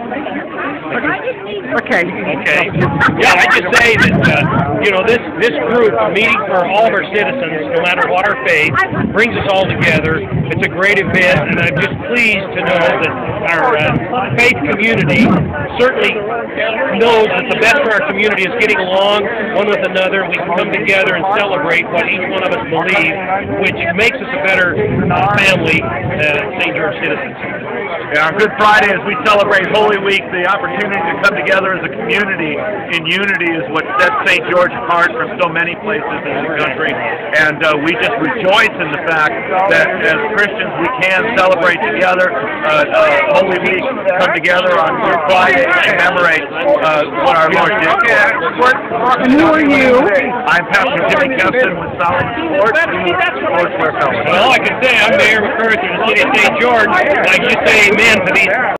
Okay. Okay. Yeah, I just say that, this group meeting for all of our citizens, no matter what our faith, brings us all together. It's a great event, and I'm just pleased to know that our faith community certainly knows that the best for our community is getting along one with another. We can come together and celebrate what each one of us believe, which makes us a better family, St. George citizens. Yeah, on Good Friday, as we celebrate Holy Week, the opportunity to come together as a community in unity is what sets St. George apart from so many places in the country. And we just rejoice in the fact that as Christians we can celebrate together. Holy Week, come together on Good Friday to commemorate what our Lord did. And who are you? I'm Pastor Jimmy Kempson with Solid Sports. Well, all I can say, I'm Mayor McCarther of the city of St. George, and I just say amen to these